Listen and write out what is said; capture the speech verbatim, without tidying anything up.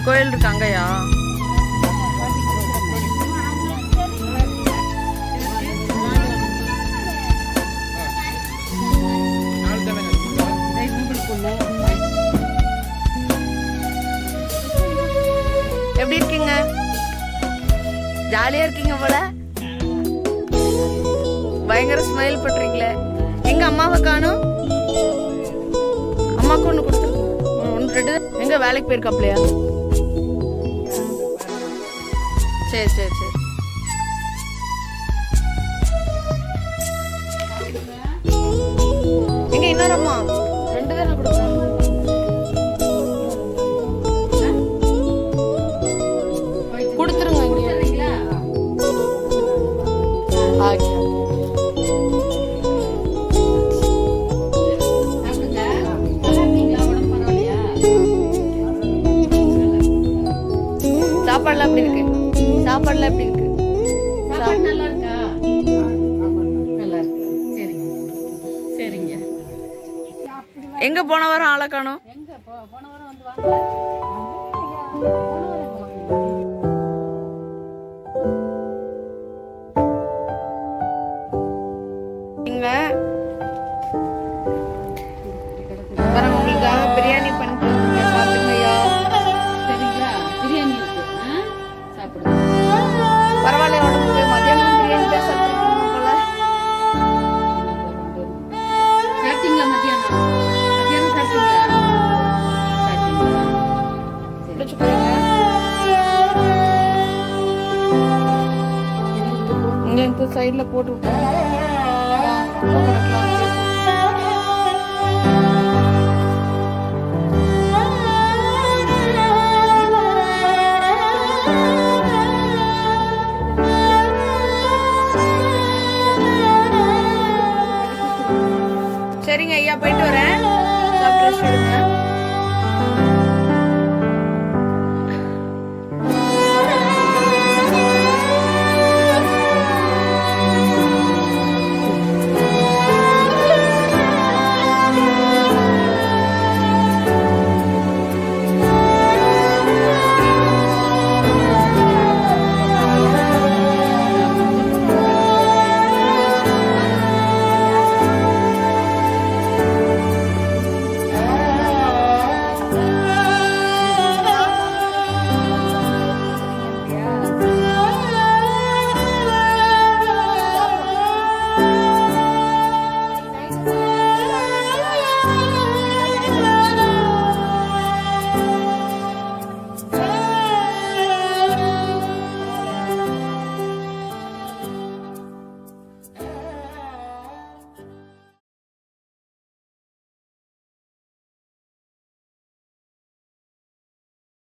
கோயில் இருக்கு அங்கயா? எப்படி இருக்கீங்க? ஜாலியா இருக்கீங்க போல. பயங்கர ஸ்மைல் பண்றீங்களே. எங்க அம்மாவை காணோம்? அம்மாக்கு ஒண்ணு கொடுத்துரு. ஒன்று ரெண்டு எங்க வேலைக்கு போயிருக்காப்லையா? சரி சரி சரி. எங்க இன்னொரு அம்மா ரெண்டு தானே கொடுப்பாங்க. கொடுத்துருங்க. சாப்பாடுலாம் எப்படி இருக்கு? சாப்பாடுலாம் எப்படி இருக்கு? நல்லா இருக்கா? நல்லா இருக்கு. சரிங்க சரிங்க. எங்க போன வாரம் ஆளை காணோம்? எங்க போன வாரம் வந்து வாங்க. இங்க வர உங்களுக்காக பிரியாணி பண்ணிட்டு சாப்பிடுங்கய்யா. சரிங்களா? பிரியாணி இருக்கு, சாப்பிடுங்க. பரவாயில்ல, உடம்புக்கு மத்தியானம் பிரியாணி தான் சாப்பிட்டுருக்கீங்க போல. சாப்பிட்டீங்களா? மத்தியானம் மத்தியானம் சாப்பிட்டீங்களா? சாப்பிட்டீங்களா? இங்க இந்த சைட்ல போட்டு விட்டேன். சரிங்க ஐயா, போயிட்டு வரேன்.